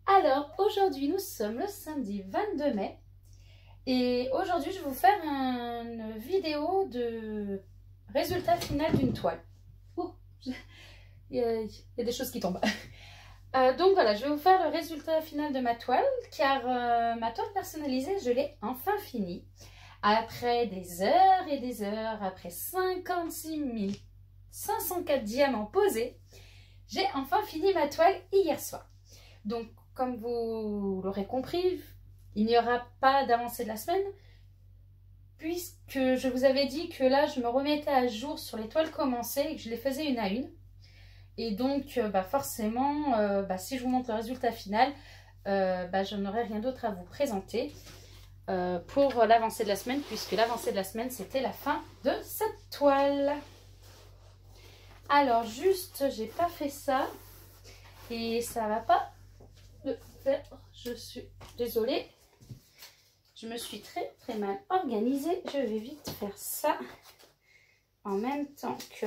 Alors, aujourd'hui, nous sommes le samedi 22 mai. Et aujourd'hui, je vais vous faire une vidéo de résultat final d'une toile. Oh, il y a des choses qui tombent. Donc voilà, je vais vous faire le résultat final de ma toile, car ma toile personnalisée, je l'ai enfin finie. Après des heures et des heures, après 56 504 diamants posés, j'ai enfin fini ma toile hier soir. Donc, comme vous l'aurez compris, il n'y aura pas d'avancée de la semaine, puisque je vous avais dit que là, je me remettais à jour sur les toiles commencées et que je les faisais une à une. Et donc, forcément, si je vous montre le résultat final, je n'aurai rien d'autre à vous présenter pour l'avancée de la semaine, puisque l'avancée de la semaine, c'était la fin de cette toile. Alors, juste, j'ai pas fait ça et ça va pas le faire. Je suis désolée. Je me suis très mal organisée. Je vais vite faire ça en même temps que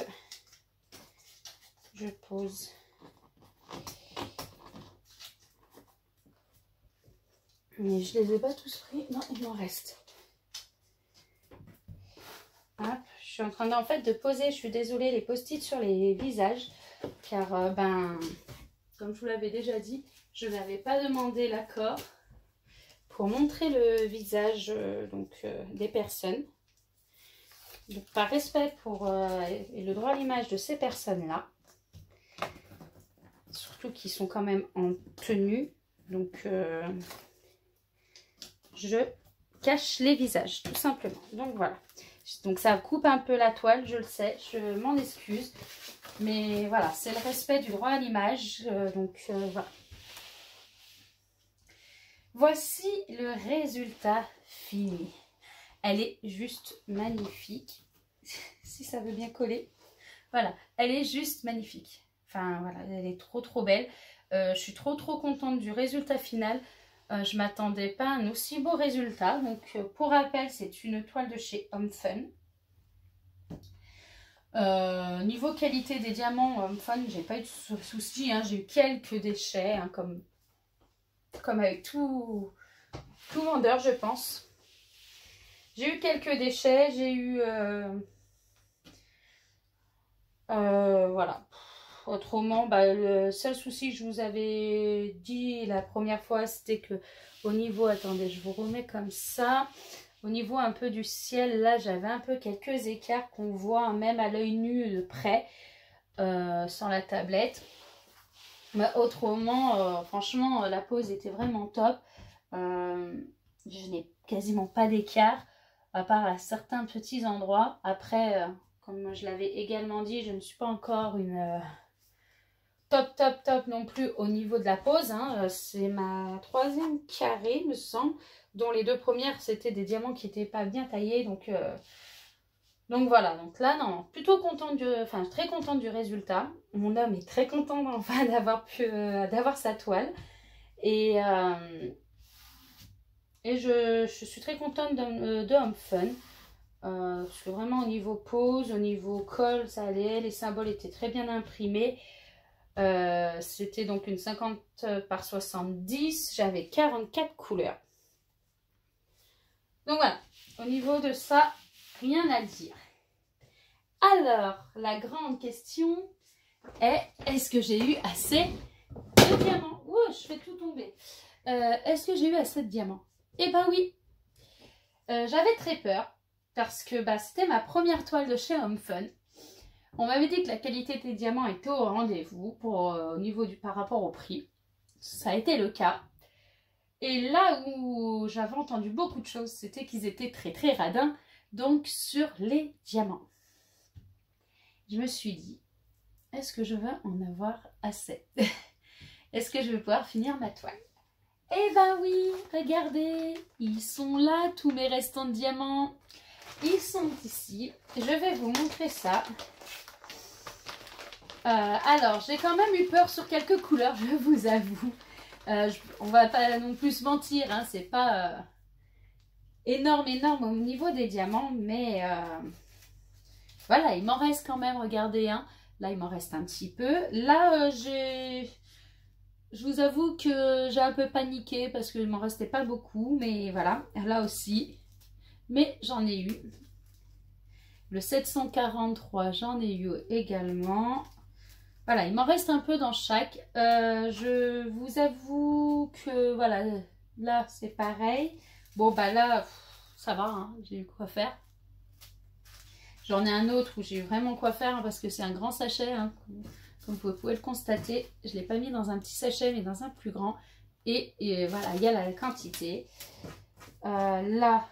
je pose. Mais je les ai pas tous pris. Non, il m'en reste. Hop, je suis en train de poser, je suis désolée, les post-it sur les visages. Car, comme je vous l'avais déjà dit, je n'avais pas demandé l'accord pour montrer le visage des personnes. Donc, par respect pour et le droit à l'image de ces personnes-là, surtout qui sont quand même en tenue, donc je cache les visages, tout simplement. Donc voilà. Donc ça coupe un peu la toile, je le sais, je m'en excuse. Mais voilà, c'est le respect du droit à l'image. Voilà. Voici le résultat fini. Elle est juste magnifique. Si ça veut bien coller. Voilà, elle est juste magnifique. Enfin voilà, elle est trop belle. Je suis trop contente du résultat final. Je ne m'attendais pas à un aussi beau résultat. Donc pour rappel, c'est une toile de chez Home Fun. Niveau qualité des diamants Home Fun, j'ai pas eu de soucis. J'ai eu quelques déchets, comme avec tout vendeur, je pense. J'ai eu quelques déchets, j'ai eu voilà. Autrement, le seul souci que je vous avais dit la première fois, c'était que au niveau, attendez, je vous remets comme ça, au niveau un peu du ciel, là j'avais un peu quelques écarts qu'on voit même à l'œil nu de près, sans la tablette. Mais autrement, franchement, la pose était vraiment top. Je n'ai quasiment pas d'écart, à part à certains petits endroits. Après, comme je l'avais également dit, je ne suis pas encore une top non plus au niveau de la pose. C'est ma troisième carré, me semble, dont les deux premières, c'était des diamants qui n'étaient pas bien taillés. Donc voilà, donc là, non, plutôt contente très contente du résultat. Mon homme est très content enfin d'avoir sa toile. Et je suis très contente de Home Fun. Parce que vraiment au niveau pose, au niveau colle, ça allait. Les symboles étaient très bien imprimés. C'était donc une 50 par 70. J'avais 44 couleurs. Donc voilà, au niveau de ça, rien à dire. Alors, la grande question est, est-ce que j'ai eu assez de diamants? Ouh, je fais tout tomber. Est-ce que j'ai eu assez de diamants? Eh ben oui. J'avais très peur parce que c'était ma première toile de chez Home Fun. On m'avait dit que la qualité des diamants était au rendez-vous par rapport au prix. Ça a été le cas. Et là où j'avais entendu beaucoup de choses, c'était qu'ils étaient très radins, donc sur les diamants. Je me suis dit, est-ce que je vais en avoir assez? Est-ce que je vais pouvoir finir ma toile? Eh ben oui, regardez, ils sont là, tous mes restants de diamants. Ils sont ici. Je vais vous montrer ça. Alors, j'ai quand même eu peur sur quelques couleurs, je vous avoue. On va pas non plus se mentir, c'est pas énorme au niveau des diamants, mais voilà, il m'en reste quand même, regardez, là il m'en reste un petit peu. Là, j'ai je vous avoue que j'ai un peu paniqué parce qu'il m'en restait pas beaucoup, mais voilà, là aussi. Mais j'en ai eu. Le 743, j'en ai eu également. Voilà, il m'en reste un peu dans chaque. Je vous avoue que voilà, là c'est pareil. Bon bah là, ça va, hein, j'ai eu quoi faire. J'en ai un autre où j'ai eu vraiment quoi faire hein, parce que c'est un grand sachet. Hein, comme vous pouvez le constater, je ne l'ai pas mis dans un petit sachet mais dans un plus grand. Et voilà, il y a la quantité. Là,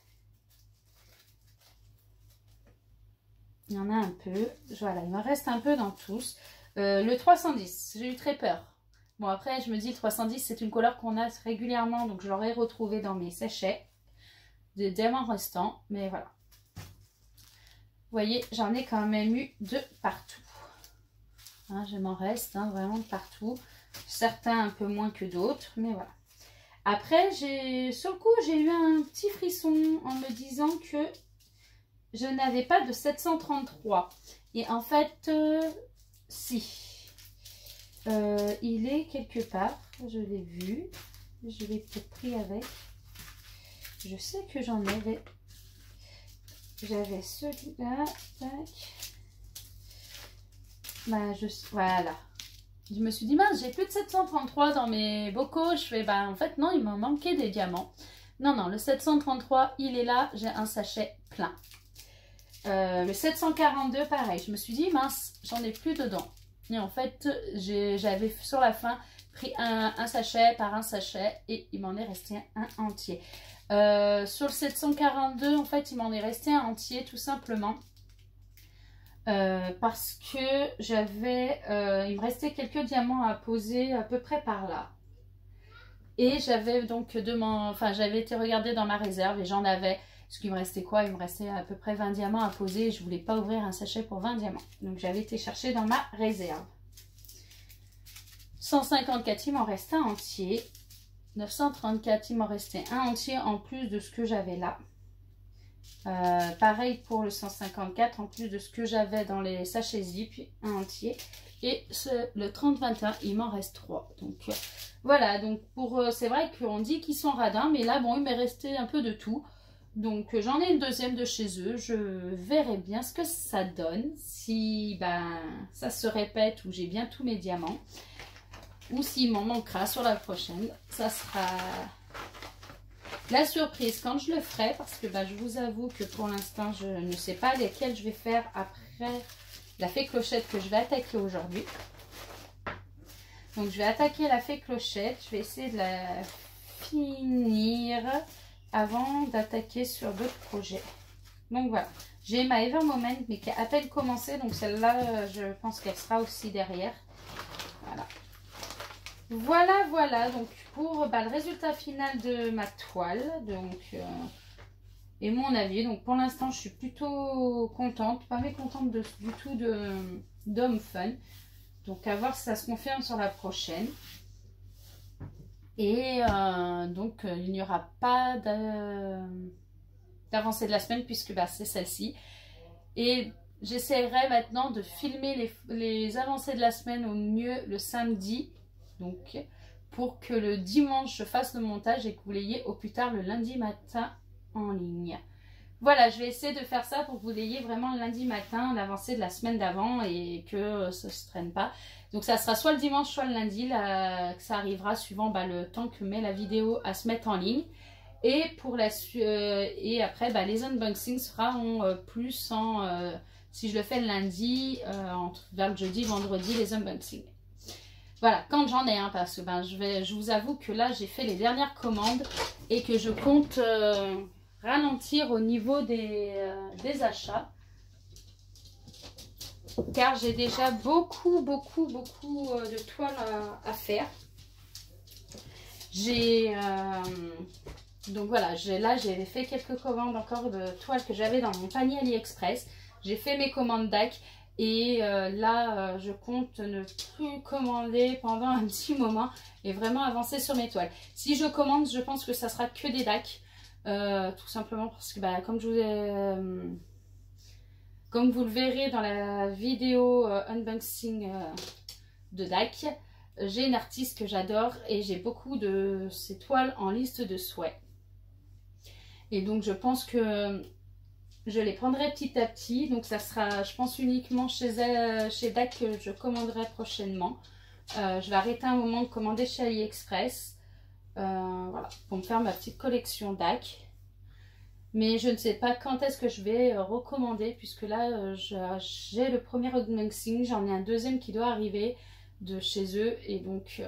il y en a un peu. Voilà, il me reste un peu dans tous. Le 310, j'ai eu très peur. Bon, après, je me dis, le 310, c'est une couleur qu'on a régulièrement. Donc, je l'aurais retrouvé dans mes sachets de diamants restants. Mais voilà. Vous voyez, j'en ai quand même eu de partout. Hein, je m'en reste hein, vraiment de partout. Certains un peu moins que d'autres. Mais voilà. Après, sur le coup, j'ai eu un petit frisson en me disant que je n'avais pas de 733. Et en fait... si, il est quelque part, je l'ai vu, je l'ai peut-être pris avec, je sais que j'en avais, j'avais celui-là, tac, bah voilà, je me suis dit mince, j'ai plus de 733 dans mes bocaux, je fais bah en fait non, il m'en manquait des diamants, non, le 733 il est là, j'ai un sachet plein. Le 742 pareil, je me suis dit mince j'en ai plus dedans et en fait j'avais sur la fin pris un sachet par un sachet et il m'en est resté un entier. Sur le 742 en fait il m'en est resté un entier tout simplement parce que j'avais il me restait quelques diamants à poser à peu près par là et j'avais donc j'avais été regarder dans ma réserve et j'en avais. Ce qui me restait quoi? Il me restait à peu près 20 diamants à poser et je ne voulais pas ouvrir un sachet pour 20 diamants. Donc j'avais été chercher dans ma réserve. 154, il m'en reste un entier. 934, il m'en restait un entier en plus de ce que j'avais là. Pareil pour le 154, en plus de ce que j'avais dans les sachets zip, un entier. Et le 3021, il m'en reste 3. Donc voilà, donc c'est vrai qu'on dit qu'ils sont radins, mais là, bon, il m'est resté un peu de tout. Donc j'en ai une deuxième de chez eux, je verrai bien ce que ça donne, si ça se répète ou j'ai bien tous mes diamants, ou s'il m'en manquera sur la prochaine, ça sera la surprise quand je le ferai, parce que je vous avoue que pour l'instant je ne sais pas lesquels je vais faire après la fée clochette que je vais attaquer aujourd'hui. Donc je vais attaquer la fée clochette, je vais essayer de la finir avant d'attaquer sur d'autres projets. Donc voilà, j'ai ma Evermoment mais qui a à peine commencé, donc celle-là je pense qu'elle sera aussi derrière. Voilà donc pour le résultat final de ma toile donc et mon avis. Donc pour l'instant je suis plutôt contente, pas mécontente du tout d'Homme Fun. Donc à voir si ça se confirme sur la prochaine. Et donc, il n'y aura pas d'avancée de la semaine puisque c'est celle-ci. Et j'essaierai maintenant de filmer les avancées de la semaine au mieux le samedi. Donc, pour que le dimanche je fasse le montage et que vous l'ayez au plus tard le lundi matin en ligne. Voilà, je vais essayer de faire ça pour que vous l'ayez vraiment le lundi matin, l'avancée de la semaine d'avant et que ça ne se traîne pas. Donc ça sera soit le dimanche, soit le lundi, là, que ça arrivera suivant le temps que met la vidéo à se mettre en ligne. Et, et après, les unboxings seront plus si je le fais le lundi, vers le jeudi, vendredi, les unboxings. Voilà, quand j'en ai, parce que je vous avoue que là, j'ai fait les dernières commandes et que je compte ralentir au niveau des achats. Car j'ai déjà beaucoup de toiles à faire. Donc voilà, là j'ai fait quelques commandes encore de toiles que j'avais dans mon panier AliExpress. J'ai fait mes commandes DAC et là je compte ne plus commander pendant un petit moment et vraiment avancer sur mes toiles. Si je commande, je pense que ça sera que des DAC. Tout simplement parce que comme vous le verrez dans la vidéo unboxing de DAC, j'ai une artiste que j'adore et j'ai beaucoup de ses toiles en liste de souhaits. Et donc je pense que je les prendrai petit à petit. Donc ça sera, je pense, uniquement chez elle, chez DAC que je commanderai prochainement. Je vais arrêter un moment de commander chez AliExpress. Voilà, pour me faire ma petite collection DAC. Mais je ne sais pas quand est-ce que je vais recommander, puisque là j'ai le premier unboxing, j'en ai un deuxième qui doit arriver de chez eux. Et donc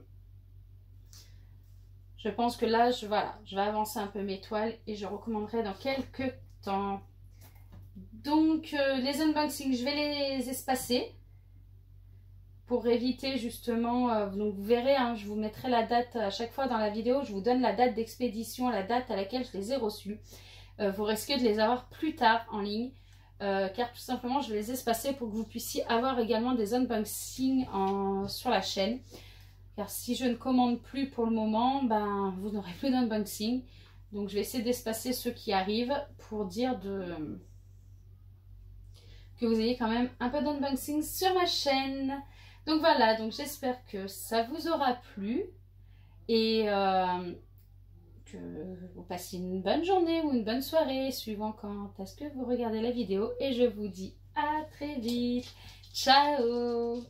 je pense que là, voilà, je vais avancer un peu mes toiles et je recommanderai dans quelques temps. Donc les unboxings, je vais les espacer pour éviter justement, donc vous verrez, hein, je vous mettrai la date à chaque fois dans la vidéo, je vous donne la date d'expédition, la date à laquelle je les ai reçus. Vous risquez de les avoir plus tard en ligne, car tout simplement je vais les espacer pour que vous puissiez avoir également des unboxings sur la chaîne. Car si je ne commande plus pour le moment, ben, vous n'aurez plus d'unboxing. Donc je vais essayer d'espacer ceux qui arrivent pour dire que vous ayez quand même un peu d'unboxing sur ma chaîne. Donc voilà, donc j'espère que ça vous aura plu. Et que vous passiez une bonne journée ou une bonne soirée, suivant quand est-ce que vous regardez la vidéo. Et je vous dis à très vite. Ciao!